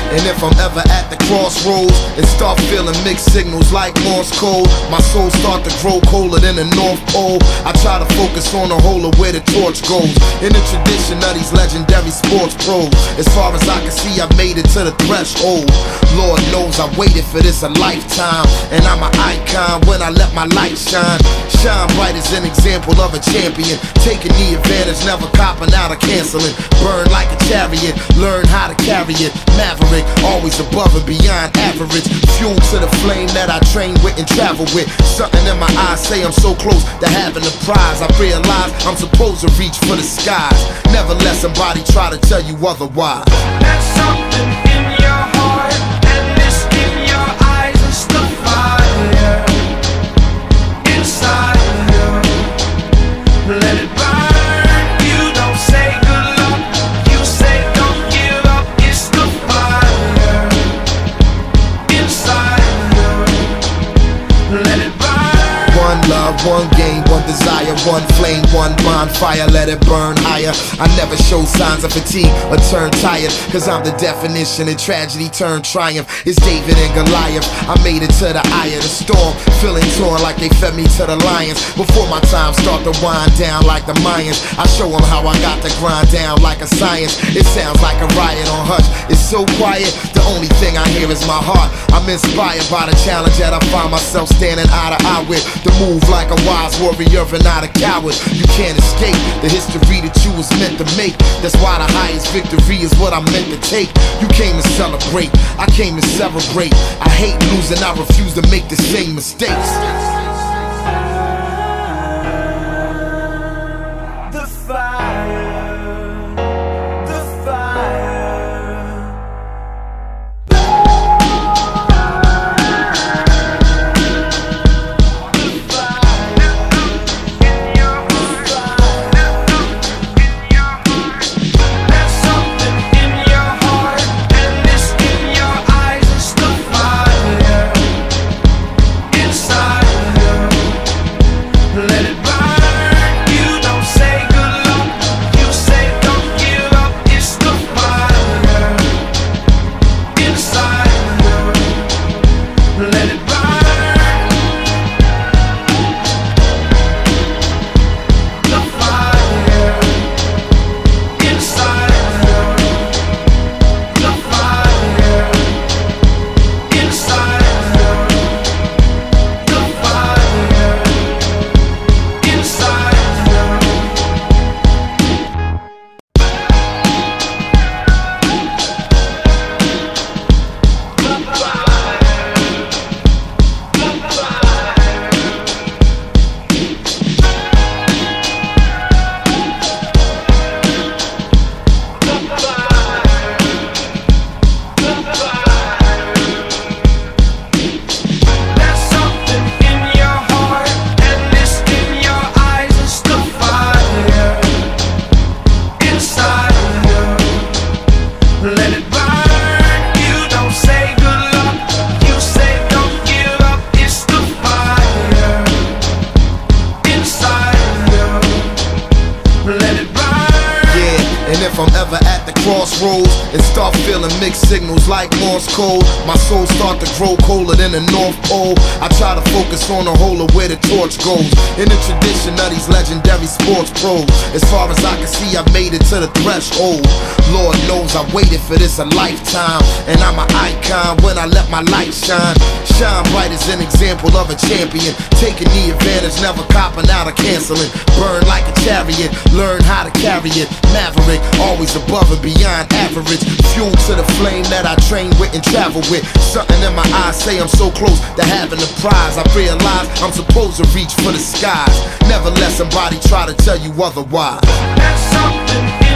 And if I'm ever at the crossroads and start feeling mixed signals like Morse code, my soul start to grow colder than the North Pole. I try to focus on the whole of where the torch goes, in the tradition of these legendary sports pros. As far as I can see, I made it to the threshold. Lord knows I waited for this a lifetime, and I'm an icon when I let my light shine. Shine bright as an example of a champion, taking the advantage, never copping out or canceling. Burn like a chariot, learn how to carry it. Maverick, always above and beyond average. Fuel to the flame that I train with and travel with. Something in my eyes say I'm so close to having the prize. I realize I'm supposed to reach for the skies. Never let somebody try to tell you otherwise. That's something in your heart, and it's in your eyes. It's the fire inside you. Let it burn. You don't say good luck, you say don't give up. It's the fire inside you. Let it burn. One love, one game, one desire, one flame, one bonfire, let it burn higher. I never show signs of fatigue or turn tired, cause I'm the definition of tragedy turned triumph. It's David and Goliath, I made it to the eye of the storm, feeling torn like they fed me to the lions. Before my time start to wind down like the Mayans, I show them how I got to grind down like a science. It sounds like a riot on hush, it's so quiet, the only thing I hear is my heart. I'm inspired by the challenge that I find myself standing eye to eye with. To move like a wise warrior and not a coward. You can't escape the history that you was meant to make. That's why the highest victory is what I'm meant to take. You came to celebrate, I came to celebrate. I hate losing, I refuse to make the same mistakes. The fire, the fire. If I'm ever at the crossroads and start feeling mixed signals like Morse code, my soul start to grow colder than the North Pole. I try to focus on the whole of where the torch goes, in the tradition of these legendary sports pros. As far as I can see, I made it to the threshold. Lord knows I waited for this a lifetime, and I'm an icon when I let my light shine. Shine bright as an example of a champion, taking the advantage, never copping out or canceling. Burn like a chariot, learn how to carry it. Maverick, always above and beyond average. Fuel to the flame that I train with and travel with. Something in my eyes say I'm so close to having the prize. I realize I'm supposed to reach for the skies. Never let somebody try to tell you otherwise. That's something.